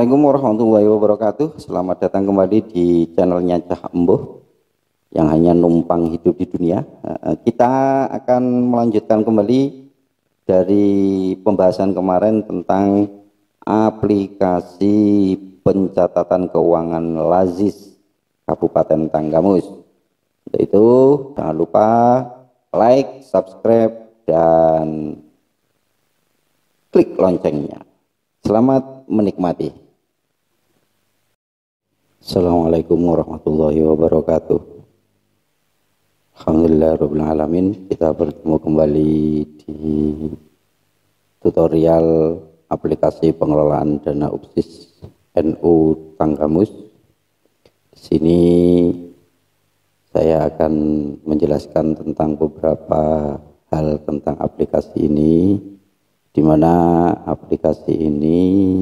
Assalamualaikum warahmatullahi wabarakatuh. Selamat datang kembali di channelnya Cah Embuh yang hanya numpang hidup di dunia. Kita akan melanjutkan kembali dari pembahasan kemarin tentang aplikasi pencatatan keuangan Lazis Kabupaten Tanggamus. Untuk itu jangan lupa like, subscribe, dan klik loncengnya. Selamat menikmati. Assalamualaikum warahmatullahi wabarakatuh. Alhamdulillahirabbil alamin. Kita bertemu kembali di tutorial aplikasi pengelolaan dana UPSIS NU Tanggamus. Di sini saya akan menjelaskan tentang beberapa hal tentang aplikasi ini, di mana aplikasi ini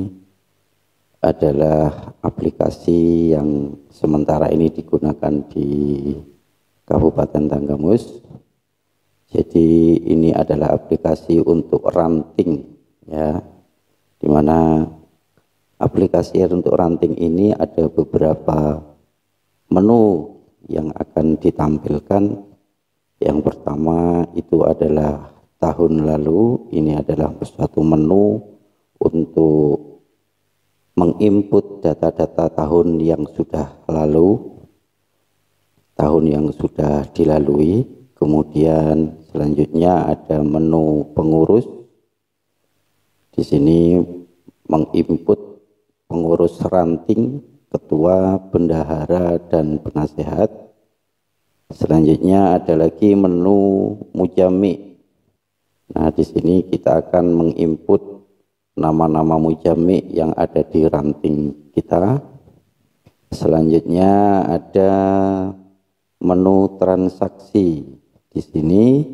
adalah aplikasi yang sementara ini digunakan di Kabupaten Tanggamus. Jadi ini adalah aplikasi untuk ranting, ya, di mana aplikasi untuk ranting ini ada beberapa menu yang akan ditampilkan. Yang pertama itu adalah tahun lalu. Ini adalah suatu menu untuk menginput data-data tahun yang sudah lalu, tahun yang sudah dilalui. Kemudian selanjutnya ada menu pengurus. Di sini menginput pengurus ranting, ketua, bendahara, dan penasehat. Selanjutnya ada lagi menu mujami. Nah, di sini kita akan menginput nama-nama mujami yang ada di ranting kita. Selanjutnya ada menu transaksi. Di sini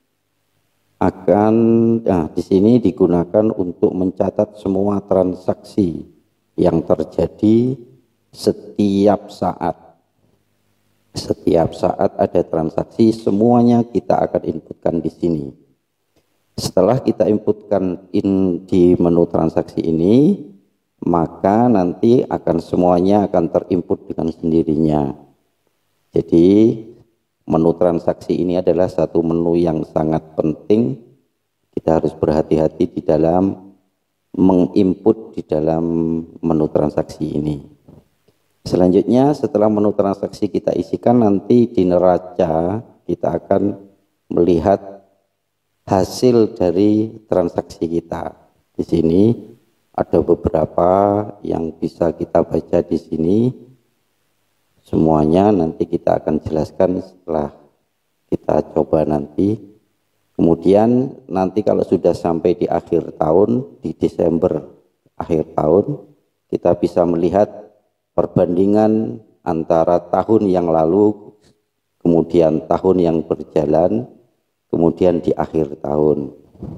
di sini digunakan untuk mencatat semua transaksi yang terjadi setiap saat. Setiap saat ada transaksi, semuanya kita akan inputkan di sini. Setelah kita inputkan di menu transaksi ini, maka nanti semuanya akan terinput dengan sendirinya. Jadi menu transaksi ini adalah satu menu yang sangat penting. Kita harus berhati-hati di dalam menginput di dalam menu transaksi ini. Selanjutnya setelah menu transaksi kita isikan, nanti di neraca kita akan melihat hasil dari transaksi kita. Di sini ada beberapa yang bisa kita baca di sini. Semuanya nanti kita akan jelaskan setelah kita coba nanti. Kemudian nanti kalau sudah sampai di akhir tahun, di Desember akhir tahun, kita bisa melihat perbandingan antara tahun yang lalu, kemudian tahun yang berjalan, kemudian di akhir tahun.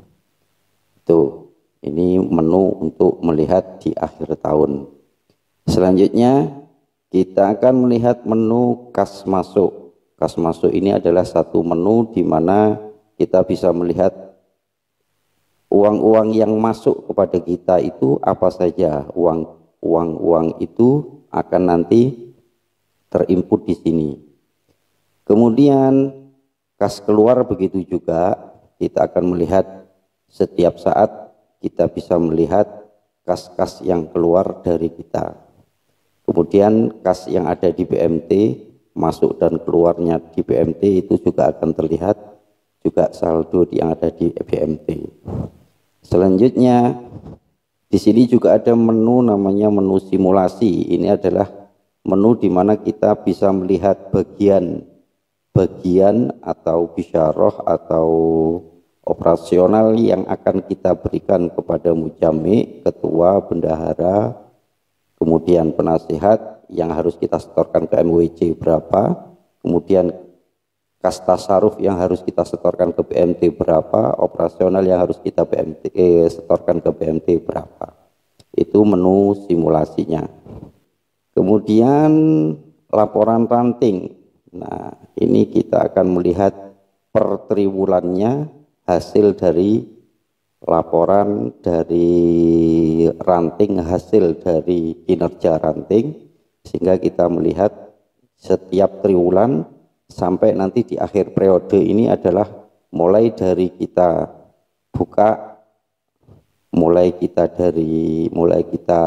Ini menu untuk melihat di akhir tahun. Selanjutnya kita akan melihat menu kas masuk. Kas masuk ini adalah satu menu di mana kita bisa melihat uang-uang yang masuk kepada kita itu apa saja. Uang-uang itu akan nanti terinput di sini. Kemudian kas keluar begitu juga, kita akan melihat setiap saat kita bisa melihat kas-kas yang keluar dari kita. Kemudian kas yang ada di BMT, masuk dan keluarnya di BMT itu juga akan terlihat, juga saldo yang ada di BMT. Selanjutnya di sini juga ada menu namanya menu simulasi. Ini adalah menu di mana kita bisa melihat bagian atau bisyarah atau operasional yang akan kita berikan kepada mujami, ketua, bendahara, kemudian penasehat yang harus kita setorkan ke MWC berapa, kemudian kas tasaruf yang harus kita setorkan ke BMT berapa, operasional yang harus kita setorkan ke BMT berapa. Itu menu simulasinya. Kemudian laporan ranting. Nah, ini kita akan melihat per triwulannya hasil dari laporan dari ranting, hasil dari kinerja ranting, sehingga kita melihat setiap triwulan sampai nanti di akhir periode ini adalah mulai dari kita buka, mulai kita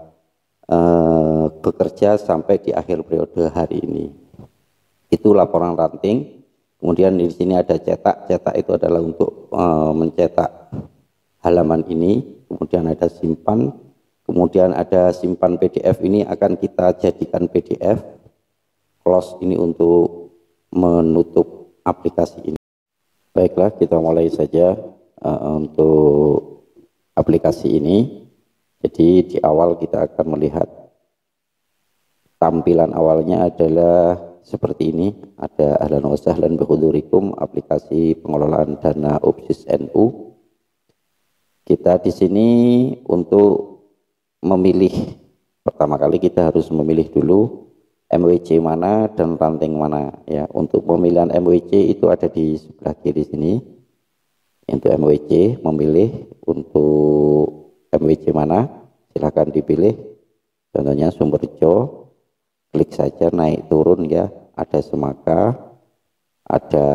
bekerja sampai di akhir periode hari ini. Itu laporan ranting. Kemudian di sini ada cetak. Cetak itu adalah untuk mencetak halaman ini. Kemudian ada simpan. Kemudian ada simpan PDF, ini akan kita jadikan PDF. Close ini untuk menutup aplikasi ini. Baiklah, kita mulai saja untuk aplikasi ini. Jadi di awal kita akan melihat tampilan awalnya adalah seperti ini. Ada ahlan wa sahlan bihudurikum, aplikasi pengelolaan dana UPSIS NU. Kita di sini untuk memilih, pertama kali kita harus memilih dulu MWC mana dan ranting mana ya. Untuk pemilihan MWC itu ada di sebelah kiri sini. Untuk MWC memilih untuk MWC mana, silahkan dipilih. Contohnya Sumberjo, klik saja naik turun ya. Ada Semaka, ada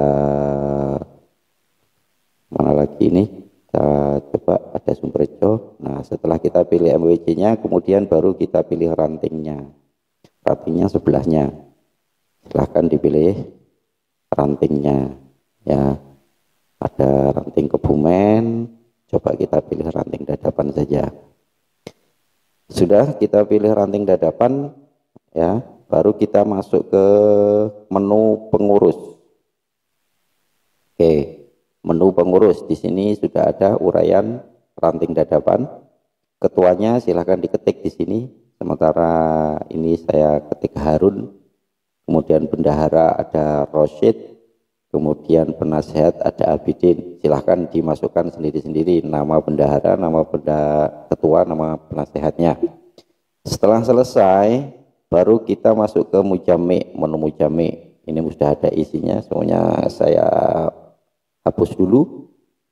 mana lagi ini, kita coba ada Sumberjo. Nah, setelah kita pilih MWC-nya, kemudian baru kita pilih rantingnya. Rantingnya sebelahnya, silahkan dipilih rantingnya ya. Ada ranting Kebumen, coba kita pilih ranting Dadapan saja. Sudah kita pilih ranting Dadapan ya, baru kita masuk ke menu pengurus. Oke, menu pengurus di sini sudah ada uraian ranting Dadapan. Ketuanya silahkan diketik di sini. Sementara ini saya ketik Harun. Kemudian bendahara ada Rosyid. Kemudian penasehat ada Abidin. Silahkan dimasukkan sendiri-sendiri nama bendahara, nama ketua, nama penasehatnya. Setelah selesai, baru kita masuk ke mujame, menu mujame. Ini sudah ada isinya, semuanya saya hapus dulu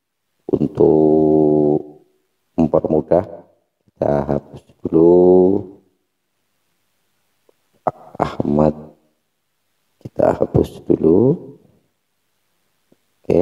untuk mempermudah. Kita hapus dulu Ahmad, kita hapus dulu. Oke,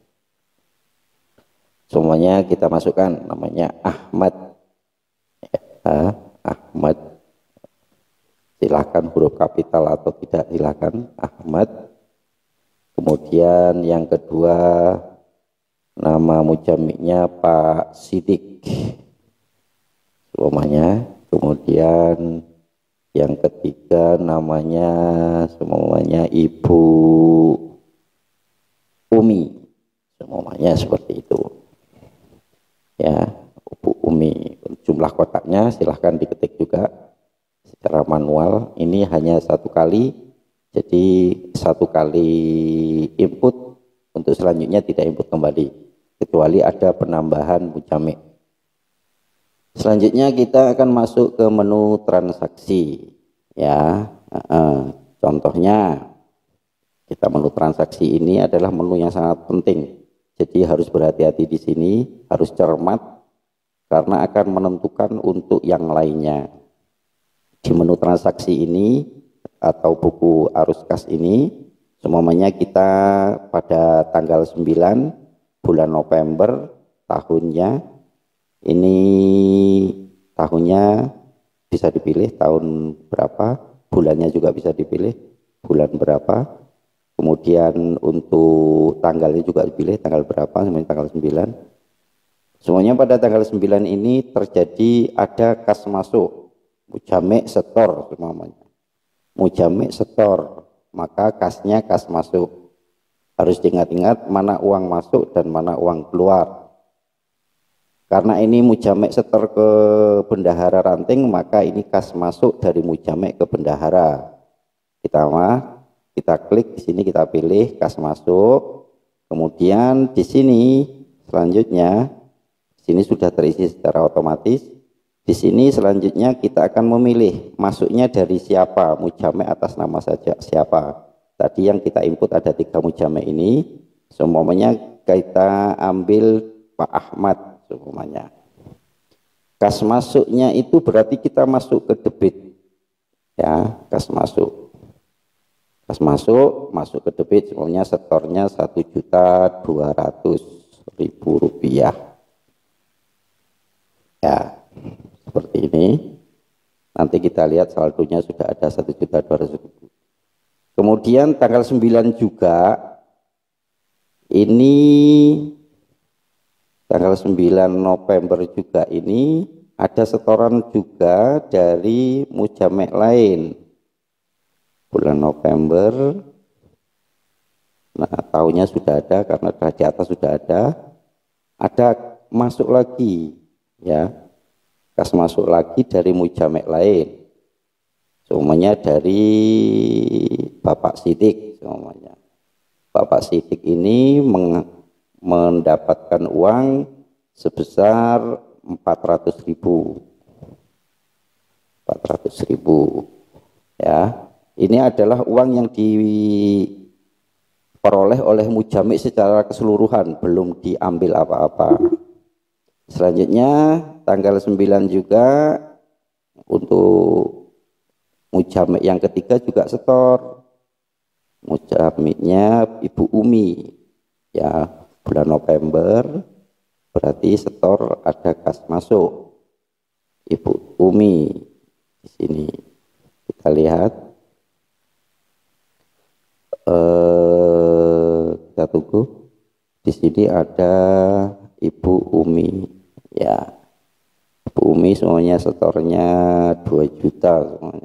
semuanya kita masukkan namanya Ahmad ya, Ahmad. Silakan huruf kapital atau tidak, silakan Ahmad. Kemudian yang kedua nama mujamiknya Pak Sidik semuanya. Kemudian yang ketiga namanya semuanya Ibu Umi, semuanya seperti itu ya. Bu Umi, jumlah kotaknya silahkan diketik juga secara manual. Ini hanya satu kali, jadi satu kali input, untuk selanjutnya tidak input kembali kecuali ada penambahan mujamik. Selanjutnya kita akan masuk ke menu transaksi ya. Contohnya kita menu transaksi ini adalah menu yang sangat penting. Jadi harus berhati-hati di sini, harus cermat karena akan menentukan untuk yang lainnya. Di menu transaksi ini atau buku arus kas ini, semuanya kita pada tanggal 9 bulan November tahunnya, ini tahunnya bisa dipilih tahun berapa, bulannya juga bisa dipilih bulan berapa. Kemudian untuk tanggalnya juga dipilih tanggal berapa, semuanya tanggal 9. Semuanya pada tanggal 9 ini terjadi ada kas masuk, mujamik setor semuanya. Mujamik setor, maka kasnya kas masuk. Harus diingat-ingat mana uang masuk dan mana uang keluar. Karena ini mujamik setor ke bendahara ranting, maka ini kas masuk dari mujamik ke bendahara. Kita klik di sini, kita pilih kas masuk. Kemudian di sini selanjutnya, di sini sudah terisi secara otomatis. Di sini selanjutnya kita akan memilih masuknya dari siapa, mujamik atas nama saja siapa. Tadi yang kita input ada 3 mujamik ini, semuanya kita ambil Pak Ahmad. semuanya. Kas masuknya itu berarti kita masuk ke debit, ya, kas masuk. Kas masuk ke debit semuanya, setornya 1.200.000 rupiah. Ya, seperti ini. Nanti kita lihat saldonya sudah ada 1.200.000. Kemudian tanggal 9 juga, ini tanggal 9 November juga ini ada setoran juga dari mujamek lain. Bulan November, nah tahunnya sudah ada karena di atas sudah ada masuk lagi, ya, kas masuk lagi dari mujamek lain, semuanya dari Bapak Sidik semuanya. Bapak Sidik ini mendapatkan uang sebesar 400.000, ya. Ini adalah uang yang diperoleh oleh mujamik secara keseluruhan, belum diambil apa-apa. Selanjutnya tanggal 9 juga untuk mujamik yang ketiga juga setor. Mujamiknya Ibu Umi, ya, bulan November berarti setor ada kas masuk Ibu Umi di sini. Kita lihat. Kita tunggu. Di sini ada Ibu Umi, ya. Ibu Umi semuanya setornya 2 juta semuanya.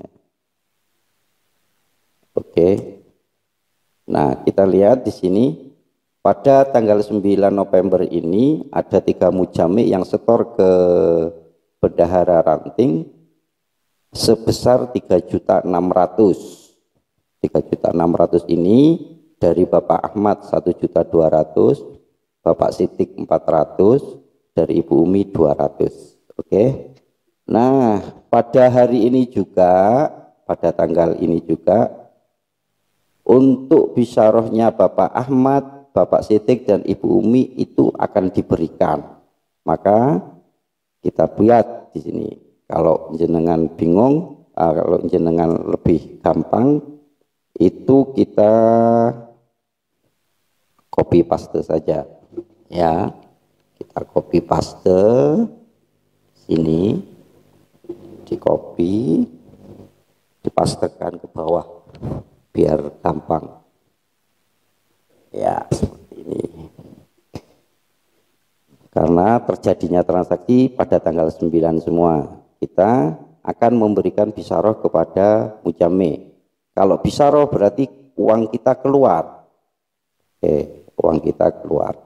Oke. Nah, kita lihat di sini pada tanggal 9 November ini ada 3 mujamik yang setor ke Bendahara Ranting sebesar 3.600.000. 3.600.000 ini dari Bapak Ahmad 1.200.000, Bapak Sidik 400, dari Ibu Umi 200. Oke. Nah, pada hari ini juga, pada tanggal ini juga, untuk bisyarahnya Bapak Ahmad, Bapak Sidik dan Ibu Umi itu akan diberikan. Maka kita buat di sini. Kalau jenengan bingung, kalau jenengan lebih gampang, itu kita copy paste saja, ya. Kita copy paste sini, di copy, dipastekan ke bawah biar gampang, ya, seperti ini. Karena terjadinya transaksi pada tanggal 9 semua, kita akan memberikan bisyarah kepada mujamik. Kalau bisyarah berarti uang kita keluar. Uang kita keluar.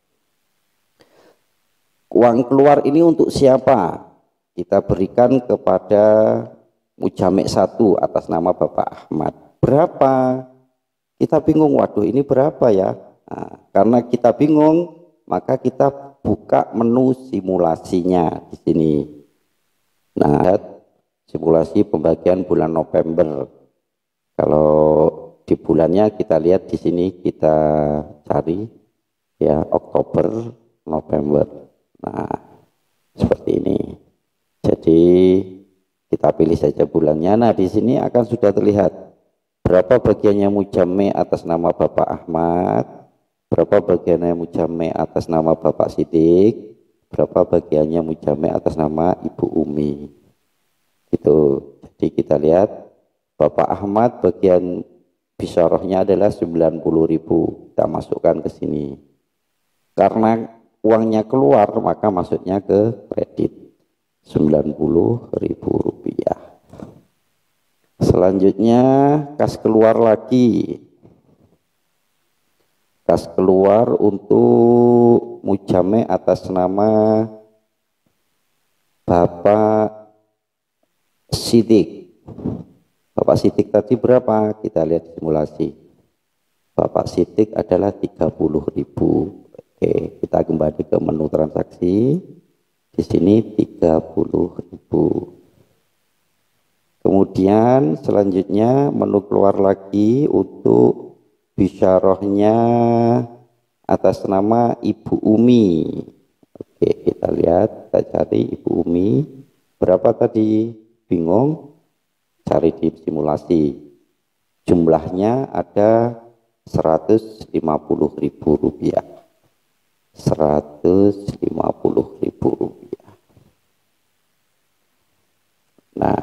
Uang keluar ini untuk siapa? Kita berikan kepada mujamik 1 atas nama Bapak Ahmad. Berapa? Kita bingung, waduh ini berapa ya? Nah, karena kita bingung, maka kita buka menu simulasinya di sini. Nah, simulasi pembagian bulan November. Kalau di bulannya kita lihat di sini, kita cari, ya, Oktober, November. Nah, seperti ini. Jadi kita pilih saja bulannya. Nah, di sini akan sudah terlihat berapa bagiannya mujamik atas nama Bapak Ahmad, berapa bagiannya mujamik atas nama Bapak Sidik, berapa bagiannya mujamik atas nama Ibu Umi. Itu. Jadi kita lihat Bapak Ahmad bagian bisyarahnya adalah 90.000. Kita masukkan ke sini. Karena uangnya keluar, maka masuknya ke kredit 90.000 rupiah. Selanjutnya kas keluar lagi. Kas keluar untuk mujamik atas nama Bapak Sidik. Bapak Sidik tadi berapa? Kita lihat simulasi. Bapak Sidik adalah 30.000. Oke, kita kembali ke menu transaksi. Di sini 30.000. Kemudian selanjutnya menu keluar lagi untuk bisyarahnya atas nama Ibu Umi. Oke, kita lihat, kita cari Ibu Umi. Berapa tadi? Bingung? Cari di simulasi. Jumlahnya ada 150.000 rupiah. 150.000 rupiah. Nah,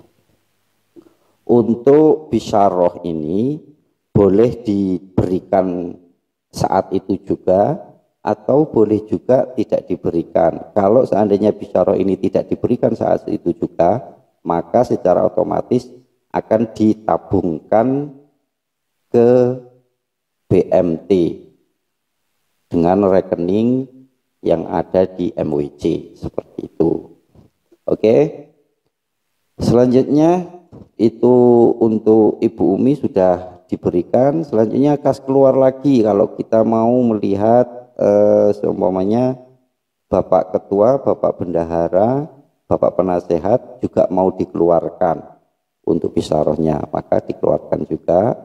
untuk bisyarah ini boleh diberikan saat itu juga atau boleh juga tidak diberikan. Kalau seandainya bisyarah ini tidak diberikan saat itu juga, maka secara otomatis akan ditabungkan ke BMT dengan rekening yang ada di MWC seperti itu. Oke. Selanjutnya itu untuk Ibu Umi sudah diberikan. Selanjutnya kas keluar lagi kalau kita mau melihat seumpamanya Bapak Ketua, Bapak Bendahara, Bapak Penasehat juga mau dikeluarkan untuk bisyarahnya, maka dikeluarkan juga.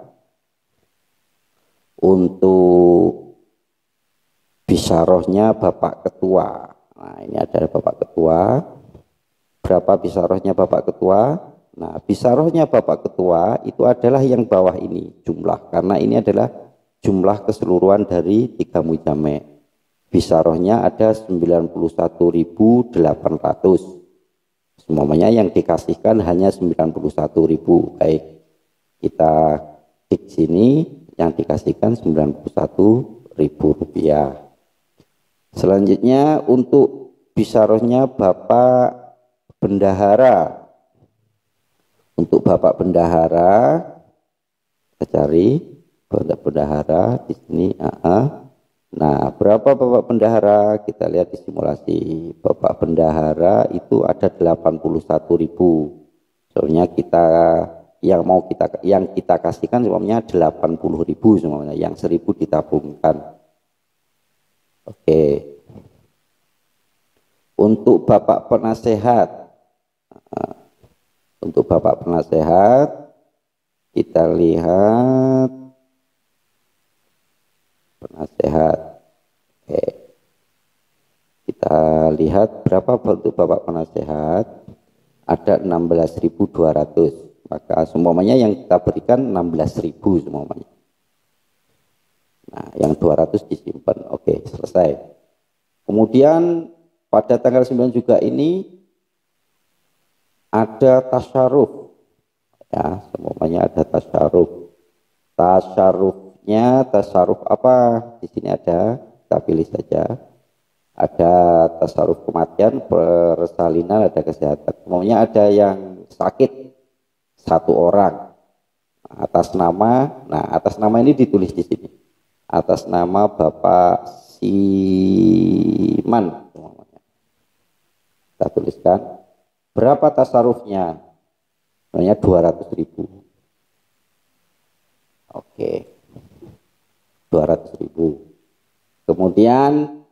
Untuk bisyarahnya Bapak Ketua, nah ini ada Bapak Ketua. Berapa bisyarahnya Bapak Ketua? Nah, bisyarahnya Bapak Ketua itu adalah yang bawah ini jumlah, karena ini adalah jumlah keseluruhan dari 3 mujame'. Bisyarahnya ada 91.800. Semuanya yang dikasihkan hanya 91.000. Baik, kita klik sini, yang dikasihkan 91.000 rupiah. Selanjutnya untuk bisyarahnya Bapak Bendahara. Untuk Bapak Bendahara, kita cari Bapak Bendahara di sini. Nah, berapa Bapak Bendahara? Kita lihat di simulasi. Bapak Bendahara itu ada 81.000. Soalnya yang kita kasihkan semuanya 80.000 semuanya, yang 1.000 ditabungkan. Oke. Untuk Bapak Penasehat, kita lihat penasehat. Oke. Kita lihat berapa untuk Bapak Penasehat, ada 16.200. Maka semuanya yang kita berikan 16.000 semuanya. Nah, yang 200 disimpan. Oke, selesai. Kemudian pada tanggal 9 juga ini ada tasyaruf. Ya, semuanya ada tasyaruf. Tasyaruf apa? Di sini ada, kita pilih saja. Ada tasyaruf kematian, persalinan, ada kesehatan. Semuanya ada yang sakit 1 orang atas nama. Nah, atas nama ini ditulis di sini. Atas nama Bapak Siman. Kita tuliskan. Berapa tasarufnya? Sebenarnya 200.000. Oke. 200.000. Kemudian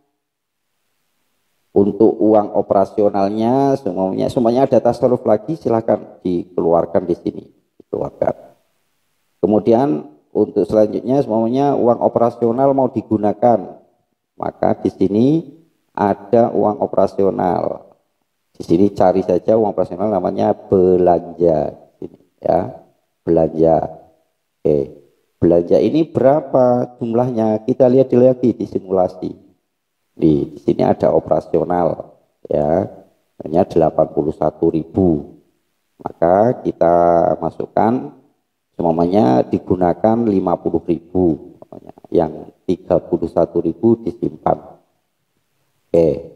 untuk uang operasionalnya semuanya ada tasarruf lagi, silakan dikeluarkan di sini, dikeluarkan. Kemudian untuk selanjutnya semuanya uang operasional mau digunakan, maka di sini ada uang operasional. Di sini cari saja uang operasional namanya belanja, ini ya, belanja. Oke, belanja ini berapa jumlahnya? Kita lihat lagi di simulasi. Di sini ada operasional, ya, hanya 81.000. Maka kita masukkan semuanya digunakan 50.000, yang 31.000 disimpan. Oke.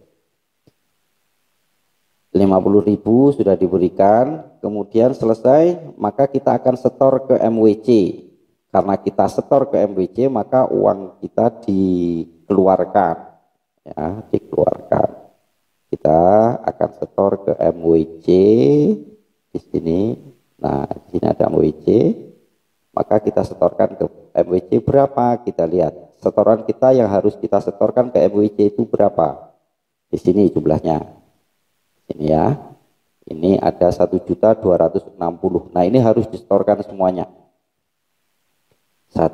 50.000 sudah diberikan, kemudian selesai, maka kita akan setor ke MWC. Karena kita setor ke MWC, maka uang kita dikeluarkan. Ya, dikeluarkan. Kita akan setor ke MWC di sini. Nah, di sini ada MWC. Maka kita setorkan ke MWC berapa? Kita lihat. Setoran kita yang harus kita setorkan ke MWC itu berapa? Di sini jumlahnya. Ini ya. Ini ada 1.260.000. Nah, ini harus disetorkan semuanya.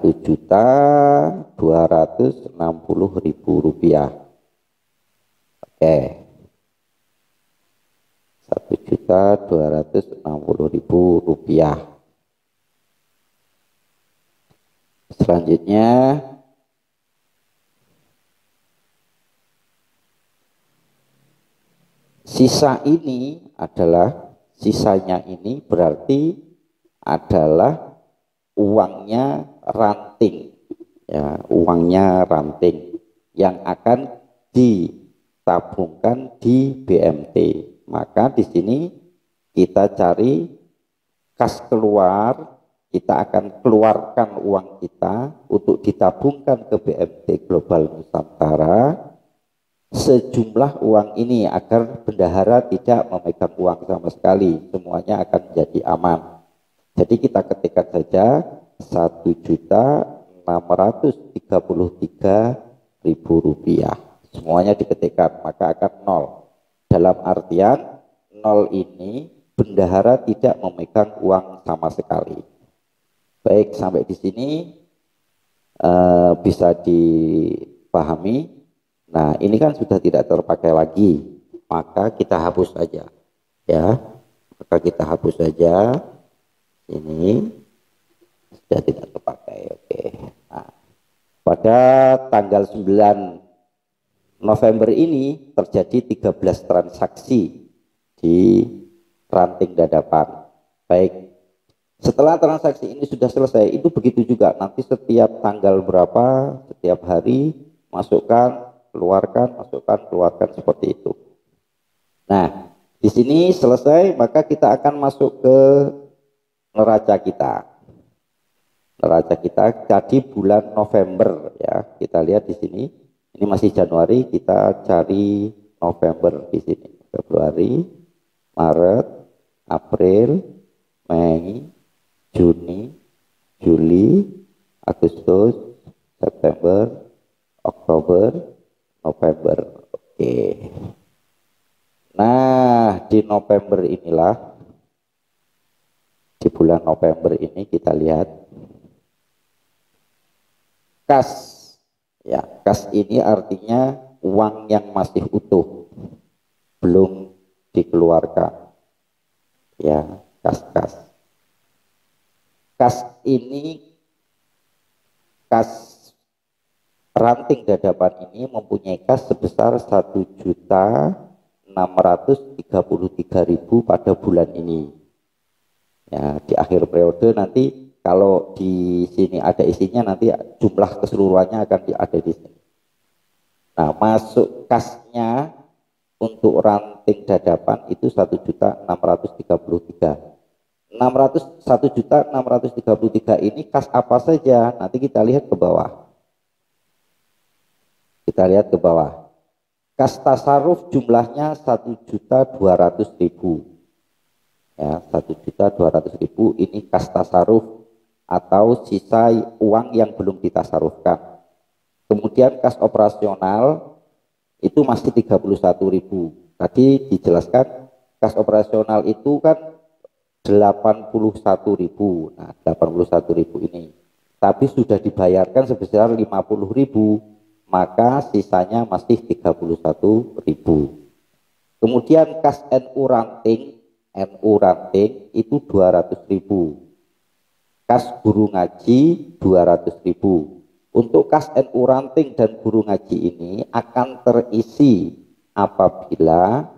1.260.000 rupiah. Oke, 1.260.000 rupiah. Selanjutnya sisanya ini berarti adalah uangnya ranting, ya, uangnya ranting yang akan ditabungkan di BMT. Maka di sini kita cari kas keluar, kita akan keluarkan uang kita untuk ditabungkan ke BMT Global Nusantara sejumlah uang ini agar bendahara tidak memegang uang sama sekali, semuanya akan menjadi aman. Jadi kita ketikkan saja 1.633.000 rupiah, semuanya diketikkan, maka akan nol. Dalam artian nol ini bendahara tidak memegang uang sama sekali. Baik, sampai di sini bisa dipahami. Nah, ini kan sudah tidak terpakai lagi, maka kita hapus saja, ya. Maka kita hapus saja. Ini sudah tidak terpakai. Oke. Nah, pada tanggal 9 November ini terjadi 13 transaksi di ranting dadapan. Baik. Setelah transaksi ini sudah selesai, itu begitu juga. Nanti setiap tanggal berapa, setiap hari masukkan, keluarkan, masukkan, keluarkan, seperti itu. Nah, di sini selesai, maka kita akan masuk ke neraca kita. Neraca kita jadi bulan November, ya. Kita lihat di sini. Ini masih Januari, kita cari November di sini. Februari, Maret, April, Mei, Juni, Juli, Agustus, September, Oktober, November. Oke. Nah, di November inilah, di bulan November ini kita lihat kas. Ya, kas ini artinya uang yang masih utuh, belum dikeluarkan. Ya, kas-kas. Kas ini, kas ranting dadapan ini mempunyai kas sebesar 1.633.000 pada bulan ini. Ya, di akhir periode nanti kalau di sini ada isinya, nanti jumlah keseluruhannya akan ada di sini. Nah, masuk kasnya untuk ranting dadapan itu 1.633. 1.633 ini kas apa saja? Nanti kita lihat ke bawah. Kita lihat ke bawah. Kas tasaruf jumlahnya 1.200.000. Ya, 1.200.000 ini kas tasaruf atau sisa uang yang belum ditasarufkan. Kemudian kas operasional itu masih 31.000. Tadi dijelaskan kas operasional itu kan 81.000. Nah, 81.000 ini. Tapi sudah dibayarkan sebesar 50.000. Maka sisanya masih 31.000. Kemudian kas NU ranting itu 200.000. Kas guru ngaji 200.000. Untuk kas NU ranting dan guru ngaji ini akan terisi apabila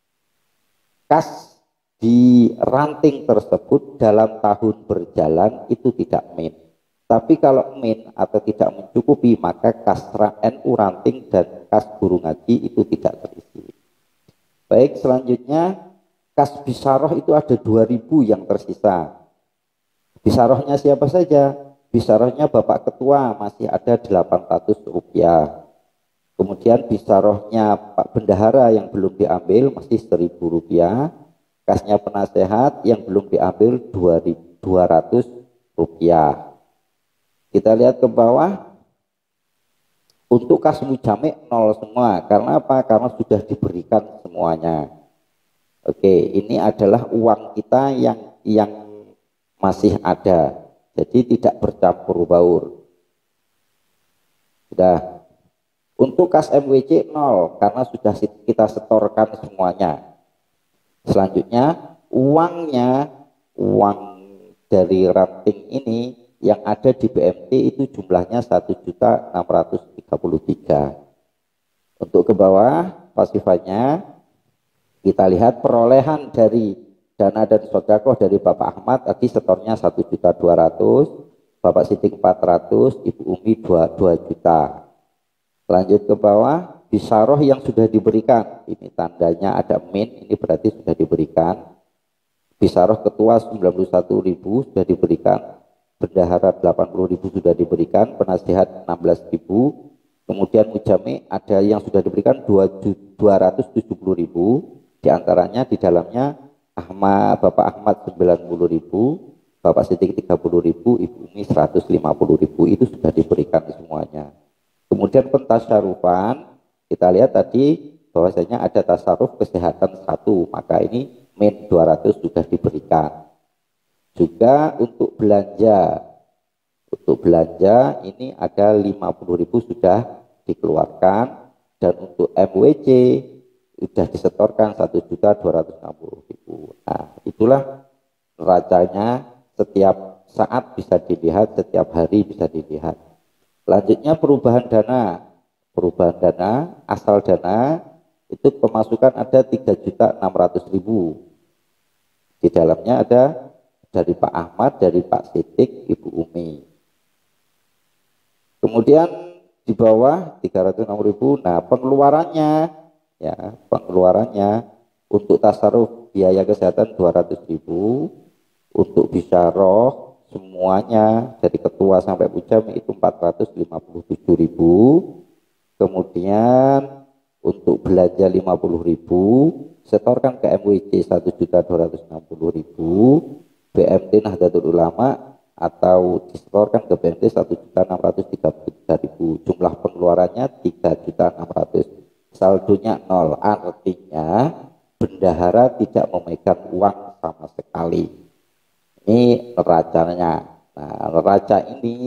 kas di ranting tersebut dalam tahun berjalan itu tidak min. Tapi kalau min atau tidak mencukupi, maka kas NU ranting dan kas guru ngaji itu tidak terisi. Baik, selanjutnya kas bisaroh itu ada 2.000 yang tersisa. Bisarohnya siapa saja? Bisarohnya Bapak Ketua masih ada 800 rupiah. Kemudian bisarohnya Pak Bendahara yang belum diambil masih 1.000 rupiah. Kasnya penasehat yang belum diambil 200 rupiah. Kita lihat ke bawah. Untuk kas mujamik 0 semua. Karena apa? Karena sudah diberikan semuanya. Oke, ini adalah uang kita yang masih ada. Jadi tidak bercampur baur. Sudah. Untuk kas MWC 0 karena sudah kita setorkan semuanya. Selanjutnya uang dari ranting ini yang ada di BMT itu jumlahnya 1.633. Untuk ke bawah pasifannya kita lihat perolehan dari dana dan sodakoh dari Bapak Ahmad tadi setornya 1.200.000, Bapak Sidik 400, Ibu Umi 2 juta. Lanjut ke bawah, bisaroh yang sudah diberikan, ini tandanya ada min, ini berarti sudah diberikan. Bisaroh ketua 91.000 sudah diberikan, bendahara 80.000 sudah diberikan, penasihat 16.000, kemudian mujami ada yang sudah diberikan 270.000, diantaranya di dalamnya Bapak Ahmad 90.000, Bapak Sidik 30.000, Ibu Umi 150.000, itu sudah diberikan semuanya. Kemudian pentasyarufan, kita lihat tadi bahwasanya ada tasaruf kesehatan 1, maka ini min 200 sudah diberikan. Juga untuk belanja ini ada 50.000 sudah dikeluarkan, dan untuk MWC sudah disetorkan 1.260.000. Nah, itulah neracanya, setiap saat bisa dilihat, setiap hari bisa dilihat. Lanjutnya perubahan dana, asal dana itu pemasukan ada 3.600.000. Di dalamnya ada dari Pak Ahmad, dari Pak Sidik, Ibu Umi. Kemudian di bawah 306.000. Nah, pengeluarannya untuk tasaruf biaya kesehatan 200.000, untuk bisyarah semuanya dari ketua sampai mujam itu 457.000. Kemudian untuk belanja 50.000, setorkan ke MWC 1.260.000, BMT Nahdlatul Ulama atau disetorkan ke BMT 1.633.000. Jumlah pengeluarannya 3.600.000. Saldonya 0, artinya bendahara tidak memegang uang sama sekali. Ini neracanya. Nah, neraca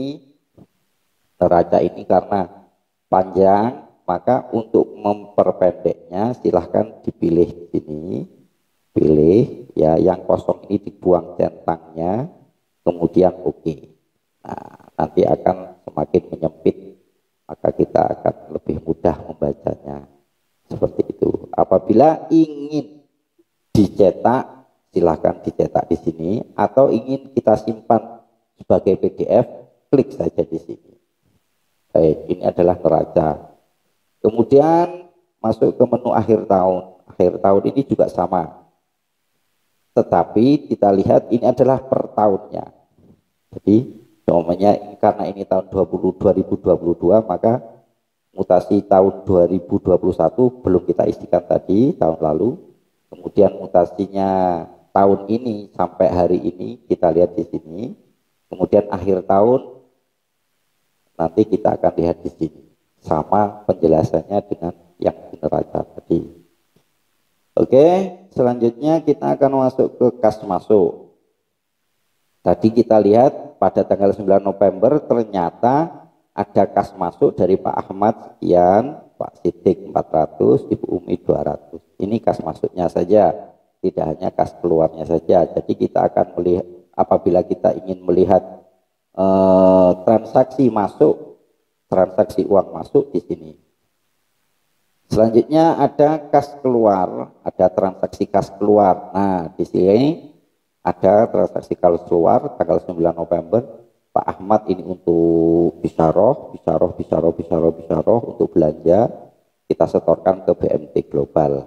ini karena panjang, maka untuk memperpendeknya silahkan dipilih di sini. Pilih ya, yang kosong ini dibuang centangnya, kemudian oke. Nah, nanti akan semakin menyempit, maka kita akan lebih mudah membacanya. Seperti itu. Apabila ingin dicetak, silahkan dicetak di sini, atau ingin kita simpan sebagai PDF, klik saja di sini. Baik, ini adalah neraca. Kemudian masuk ke menu akhir tahun. Akhir tahun ini juga sama, tetapi kita lihat ini adalah per tahunnya. Jadi namanya karena ini tahun 2022, maka mutasi tahun 2021 belum kita isikan tadi, tahun lalu. Kemudian mutasinya tahun ini sampai hari ini kita lihat di sini. Kemudian akhir tahun nanti kita akan lihat di sini. Sama penjelasannya dengan yang di neraca tadi. Oke, selanjutnya kita akan masuk ke kas masuk. Tadi kita lihat pada tanggal 9 November ternyata ada kas masuk dari Pak Ahmad sekian, Pak Sidik 400, Ibu Umi 200. Ini kas masuknya saja, tidak hanya kas keluarnya saja. Jadi kita akan melihat, apabila kita ingin melihat transaksi uang masuk di sini. Selanjutnya ada kas keluar, ada transaksi kas keluar. Nah, di sini ada transaksi kas keluar tanggal 9 November. Pak Ahmad ini untuk bisaroh untuk belanja, kita setorkan ke BMT Global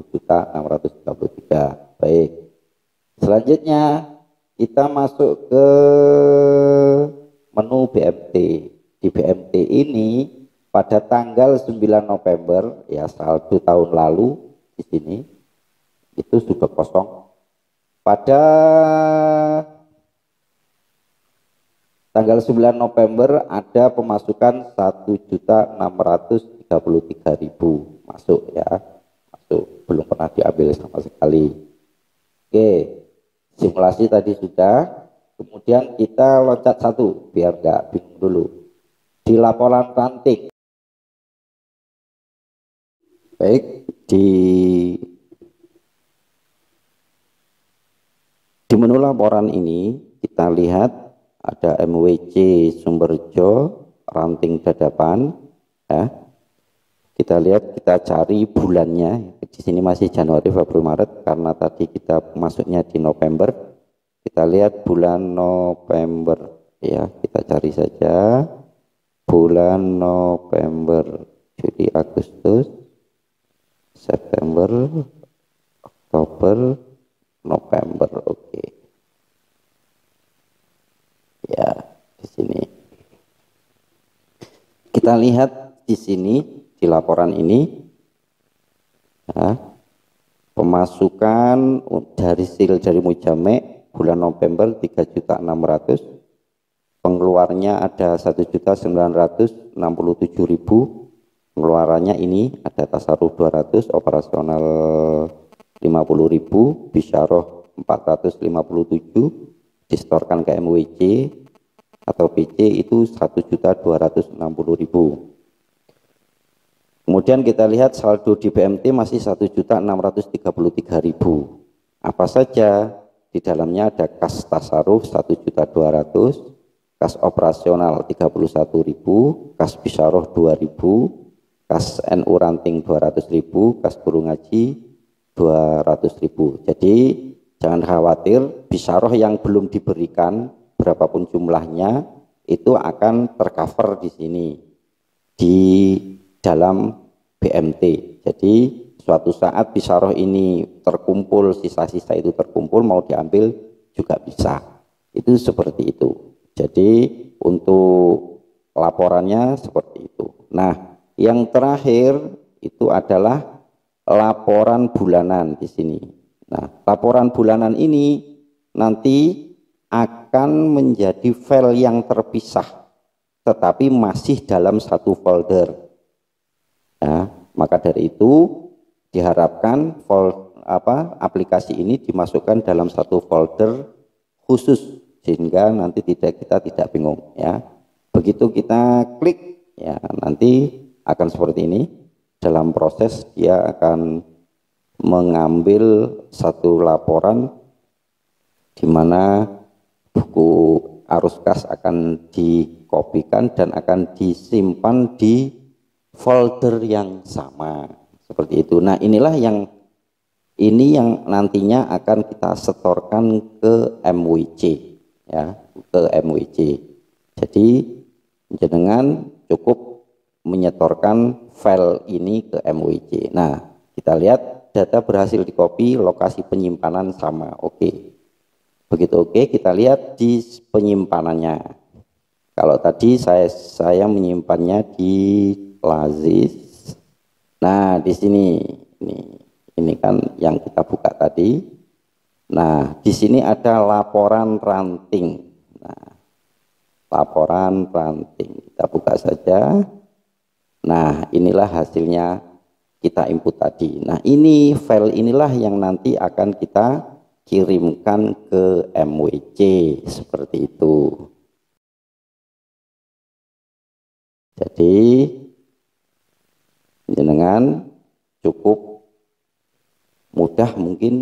1.633. Baik. Selanjutnya kita masuk ke menu BMT. Di BMT ini pada tanggal 9 November ya, saldo tahun lalu di sini itu sudah kosong. Pada tanggal 9 November ada pemasukan 1.633.000 masuk ya, masuk, belum pernah diambil sama sekali. Oke, simulasi tadi sudah. Kemudian kita loncat satu biar nggak bingung dulu. Di laporan ranting Baik, di menu laporan ini kita lihat ada MWC Sumberjo ranting dadapan ya. Kita lihat, kita cari bulannya. Di sini masih Januari, Februari, Maret karena tadi kita masuknya di November. Kita lihat bulan November ya, kita cari saja bulan November, Juli, Agustus, September, Oktober, November. Oke. Ya, di sini. Kita lihat di sini di laporan ini ya, pemasukan dari sil dari Mujame bulan November 3.600.000, pengeluarnya ada 1.967.000, pengeluarannya ini ada tasarruf 200, operasional 50.000, bisyarah 457, distorkan ke MWC atau PC itu 1.260.000. Kemudian kita lihat saldo di BMT masih 1.633.000. Apa saja? Di dalamnya ada kas tasarruf 1.200.000, kas operasional 31.000, kas bisyarah 2.000, kas NU ranting 200.000, kas guru ngaji 200.000. Jadi jangan khawatir, bisyarah yang belum diberikan berapapun jumlahnya itu akan tercover di sini di dalam BMT. Jadi suatu saat bisyarah ini terkumpul, sisa-sisa itu terkumpul, mau diambil juga bisa. Itu seperti itu. Jadi untuk laporannya seperti itu. Nah, yang terakhir itu adalah laporan bulanan di sini. Nah, laporan bulanan ini nanti akan menjadi file yang terpisah, tetapi masih dalam satu folder. Ya, maka dari itu diharapkan aplikasi ini dimasukkan dalam satu folder khusus sehingga nanti kita tidak bingung ya. Begitu kita klik ya nanti akan seperti ini. Dalam proses dia akan mengambil satu laporan di mana buku arus kas akan dikopikan dan akan disimpan di folder yang sama seperti itu. Nah, inilah yang nantinya akan kita setorkan ke MWC ya, ke MWC. Jadi jenengan cukup menyetorkan file ini ke MWC. Nah, kita lihat data berhasil dikopi, lokasi penyimpanan sama. Oke. Begitu oke, kita lihat di penyimpanannya. Kalau tadi saya menyimpannya di Lazis. Nah, di sini ini kan yang kita buka tadi. Nah, di sini ada laporan ranting. Nah, laporan ranting. Kita buka saja. Nah, inilah hasilnya kita input tadi. Nah, ini file inilah yang nanti akan kita kirimkan ke MWC seperti itu. Jadi jenengan cukup mudah mungkin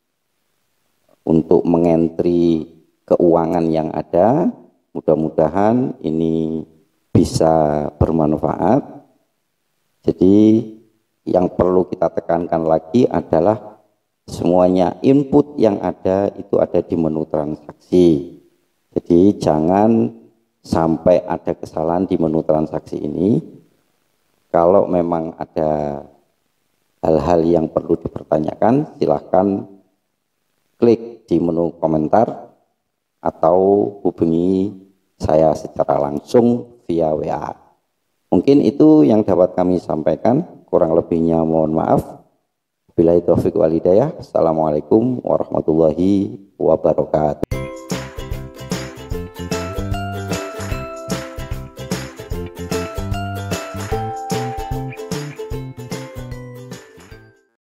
untuk mengentri keuangan yang ada. Mudah-mudahan ini bisa bermanfaat. Jadi yang perlu kita tekankan lagi adalah semuanya input yang ada itu ada di menu transaksi. Jadi jangan sampai ada kesalahan di menu transaksi ini. Kalau memang ada hal-hal yang perlu dipertanyakan, silahkan klik di menu komentar atau hubungi saya secara langsung via WA. Mungkin itu yang dapat kami sampaikan, kurang lebihnya mohon maaf. Billahi taufiq wal hidayah. Assalamualaikum warahmatullahi wabarakatuh.